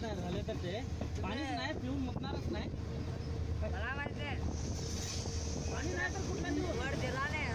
नाही झाले तर ते पाणीच नाही पिऊन मुकणारच नाही. मला माहिती आहे पाणी नाही तर कुठला दिवस वर दिला नाही